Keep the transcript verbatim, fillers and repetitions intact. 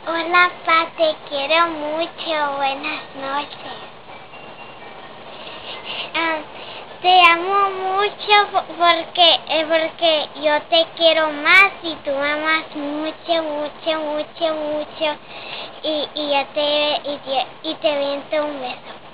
Hola, pa, te quiero mucho. Buenas noches. Ah, te amo mucho porque, eh, porque yo te quiero más y tú me amas mucho, mucho, mucho, mucho. Y, y yo te, y te, y te viento un beso.